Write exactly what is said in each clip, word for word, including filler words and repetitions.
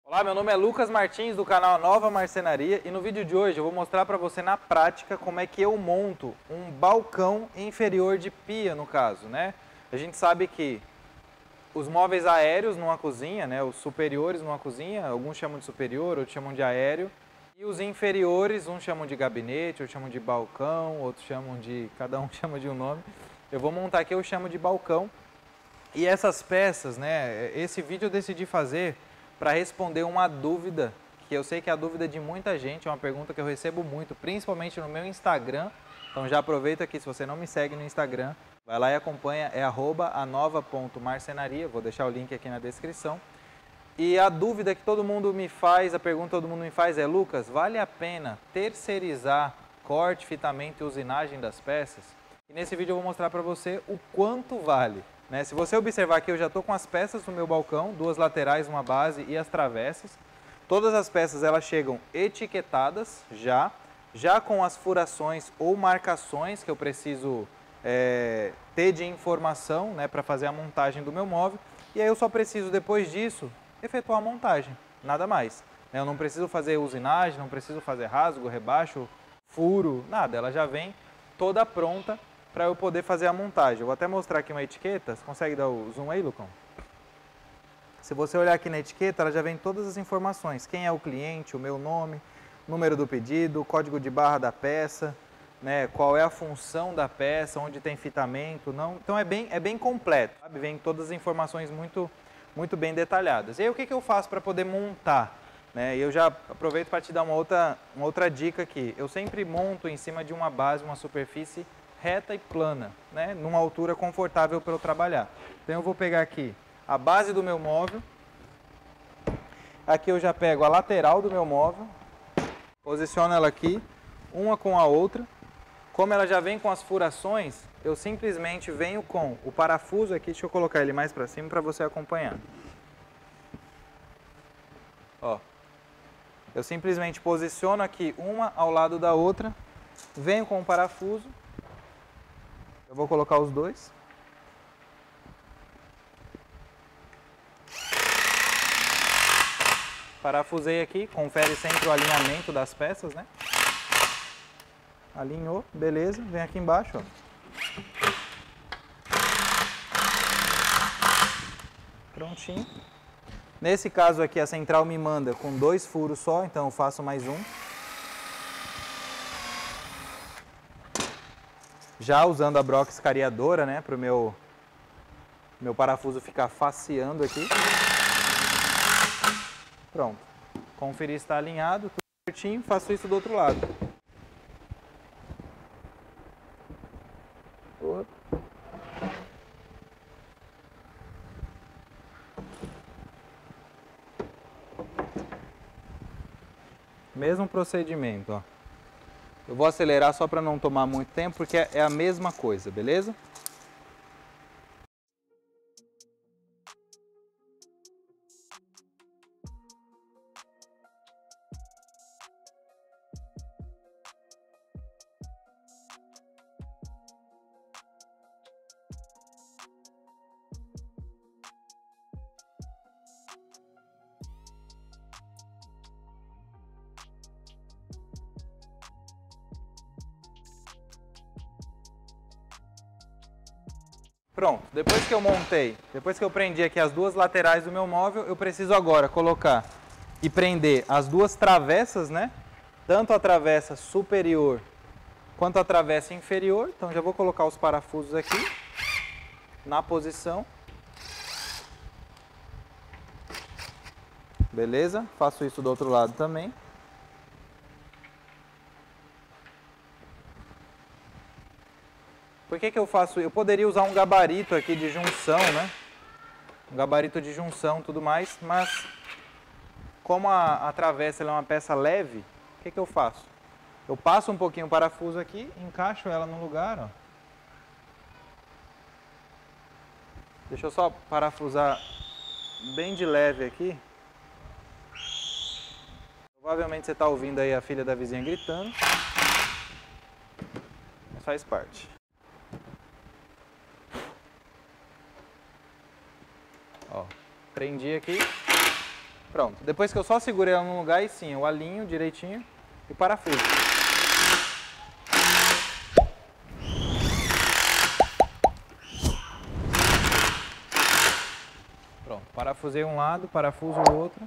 Olá, meu nome é Lucas Martins do canal Nova Marcenaria e no vídeo de hoje eu vou mostrar para você na prática como é que eu monto um balcão inferior de pia, no caso, né? A gente sabe que os móveis aéreos numa cozinha, né, os superiores numa cozinha, alguns chamam de superior, outros chamam de aéreo, e os inferiores, uns chamam de gabinete, outros chamam de balcão, outros chamam de... cada um chama de um nome. Eu vou montar aqui, eu chamo de balcão. E essas peças, né, esse vídeo eu decidi fazer para responder uma dúvida, que eu sei que é a dúvida de muita gente, é uma pergunta que eu recebo muito, principalmente no meu Instagram. Então já aproveita aqui, se você não me segue no Instagram, vai lá e acompanha, é arroba anova ponto marcenaria, vou deixar o link aqui na descrição. E a dúvida que todo mundo me faz, a pergunta que todo mundo me faz é: Lucas, vale a pena terceirizar corte, fitamento e usinagem das peças? E nesse vídeo eu vou mostrar para você o quanto vale. Né? Se você observar aqui, eu já estou com as peças no meu balcão, duas laterais, uma base e as travessas. Todas as peças elas chegam etiquetadas já, já com as furações ou marcações que eu preciso é, ter de informação, né, para fazer a montagem do meu móvel. E aí eu só preciso, depois disso, efetuar a montagem, nada mais. Eu não preciso fazer usinagem, não preciso fazer rasgo, rebaixo, furo, nada. Ela já vem toda pronta para eu poder fazer a montagem. Eu vou até mostrar aqui uma etiqueta. Você consegue dar o zoom aí, Lucão? Se você olhar aqui na etiqueta, ela já vem todas as informações. Quem é o cliente, o meu nome, número do pedido, código de barra da peça, né, qual é a função da peça, onde tem fitamento, não. Então é bem, é bem completo, sabe? Vem todas as informações muito, muito bem detalhadas. E aí o que, que eu faço para poder montar? Né, eu já aproveito para te dar uma outra, uma outra dica aqui. Eu sempre monto em cima de uma base, uma superfície reta e plana, né, numa altura confortável para eu trabalhar. Então eu vou pegar aqui a base do meu móvel, aqui eu já pego a lateral do meu móvel, posiciono ela aqui, uma com a outra. Como ela já vem com as furações, eu simplesmente venho com o parafuso aqui, deixa eu colocar ele mais para cima para você acompanhar. Ó, eu simplesmente posiciono aqui uma ao lado da outra, venho com o parafuso. Eu vou colocar os dois. Parafusei aqui, confere sempre o alinhamento das peças, né? Alinhou, beleza. Vem aqui embaixo, ó. Prontinho. Nesse caso aqui a central me manda com dois furos só, então eu faço mais um. Já usando a broca escariadora, né, para o meu, meu parafuso ficar faceando aqui. Pronto. Conferir se está alinhado, tudo certinho, faço isso do outro lado. Mesmo procedimento, ó. Eu vou acelerar só para não tomar muito tempo, porque é a mesma coisa, beleza? Pronto, depois que eu montei, depois que eu prendi aqui as duas laterais do meu móvel, eu preciso agora colocar e prender as duas travessas, né? Tanto a travessa superior quanto a travessa inferior. Então já vou colocar os parafusos aqui na posição. Beleza? Faço isso do outro lado também. Por que que eu faço? Eu poderia usar um gabarito aqui de junção, né? Um gabarito de junção e tudo mais, mas como a, a travessa ela é uma peça leve, o que que eu faço? Eu passo um pouquinho o parafuso aqui, encaixo ela no lugar, ó. Deixa eu só parafusar bem de leve aqui. Provavelmente você está ouvindo aí a filha da vizinha gritando. Mas faz parte. Ó, prendi aqui. Pronto. Depois que eu só segurei ela no lugar, aí sim, eu alinho direitinho e parafuso. Pronto, parafusei um lado, parafuso o outro.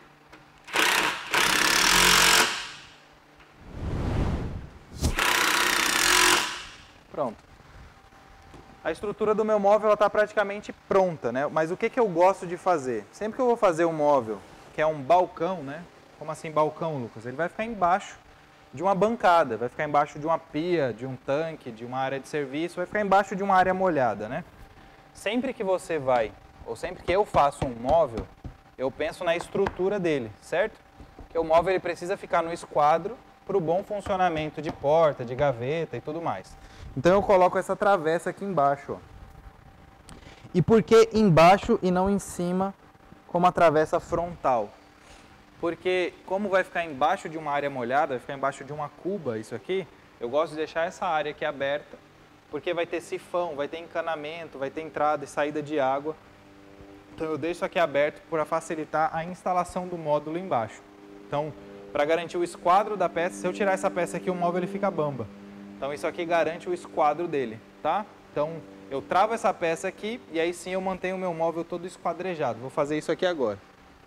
Pronto. A estrutura do meu móvel está praticamente pronta, né? Mas o que, que eu gosto de fazer? Sempre que eu vou fazer um móvel, que é um balcão, né? Como assim balcão, Lucas? Ele vai ficar embaixo de uma bancada, vai ficar embaixo de uma pia, de um tanque, de uma área de serviço, vai ficar embaixo de uma área molhada, né? Sempre que você vai, ou sempre que eu faço um móvel, eu penso na estrutura dele, certo? Porque o móvel ele precisa ficar no esquadro para o bom funcionamento de porta, de gaveta e tudo mais. Então eu coloco essa travessa aqui embaixo, ó. E por que embaixo e não em cima, como a travessa frontal? Porque como vai ficar embaixo de uma área molhada, vai ficar embaixo de uma cuba, isso aqui, eu gosto de deixar essa área aqui aberta, porque vai ter sifão, vai ter encanamento, vai ter entrada e saída de água. Então eu deixo isso aqui aberto para facilitar a instalação do módulo embaixo. Então, para garantir o esquadro da peça, se eu tirar essa peça aqui, o móvel ele fica bamba. Então isso aqui garante o esquadro dele, tá? Então eu travo essa peça aqui e aí sim eu mantenho o meu móvel todo esquadrejado. Vou fazer isso aqui agora.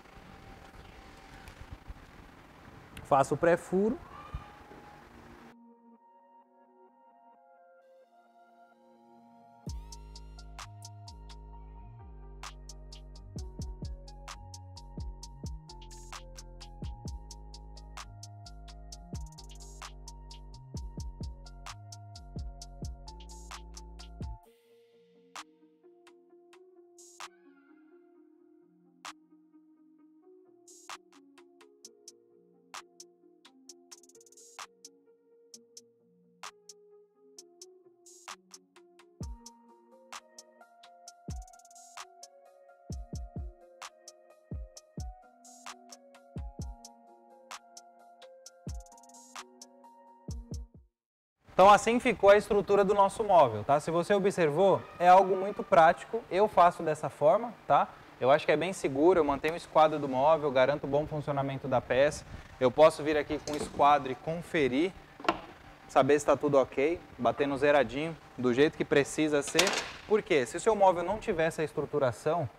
Faço o pré-furo. Então assim ficou a estrutura do nosso móvel, tá? Se você observou, é algo muito prático, eu faço dessa forma, tá? Eu acho que é bem seguro, eu mantenho o esquadro do móvel, garanto o bom funcionamento da peça. Eu posso vir aqui com o esquadro e conferir, saber se está tudo ok, bater no zeradinho, do jeito que precisa ser. Por quê? Se o seu móvel não tiver essa estruturação,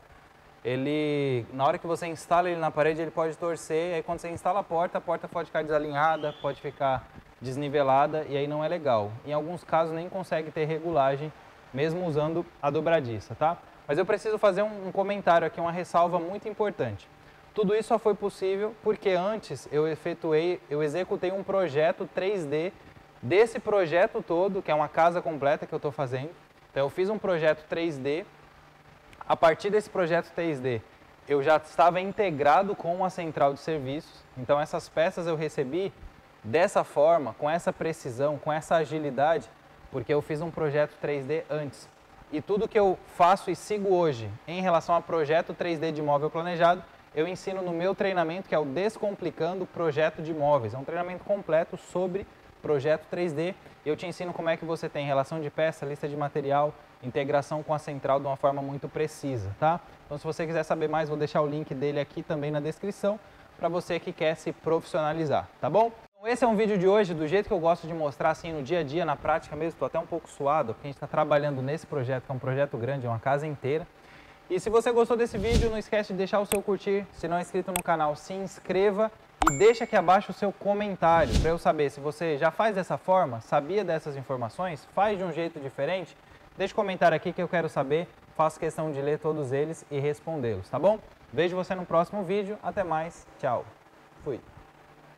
ele, na hora que você instala ele na parede, ele pode torcer, e aí quando você instala a porta, a porta pode ficar desalinhada, pode ficar desnivelada e aí não é legal. Em alguns casos nem consegue ter regulagem, mesmo usando a dobradiça, tá? Mas eu preciso fazer um, um comentário aqui, uma ressalva muito importante. Tudo isso só foi possível porque antes eu efetuei, eu executei um projeto três D desse projeto todo, que é uma casa completa que eu estou fazendo. Então eu fiz um projeto três D, a partir desse projeto três D eu já estava integrado com a central de serviços, então essas peças eu recebi dessa forma, com essa precisão, com essa agilidade, porque eu fiz um projeto três D antes. E tudo que eu faço e sigo hoje em relação a projeto três D de móvel planejado, eu ensino no meu treinamento, que é o Descomplicando Projeto de Móveis. É um treinamento completo sobre projeto três D. Eu te ensino como é que você tem relação de peça, lista de material, integração com a central de uma forma muito precisa, tá? Então, se você quiser saber mais, vou deixar o link dele aqui também na descrição, para você que quer se profissionalizar, tá bom? Então, esse é um vídeo de hoje, do jeito que eu gosto de mostrar, assim, no dia a dia, na prática mesmo. Estou até um pouco suado, porque a gente está trabalhando nesse projeto, que é um projeto grande, é uma casa inteira. E se você gostou desse vídeo, não esquece de deixar o seu curtir. Se não é inscrito no canal, se inscreva e deixa aqui abaixo o seu comentário, para eu saber se você já faz dessa forma, sabia dessas informações, faz de um jeito diferente. Deixa um comentário aqui que eu quero saber, faço questão de ler todos eles e respondê-los, tá bom? Vejo você no próximo vídeo, até mais, tchau, fui!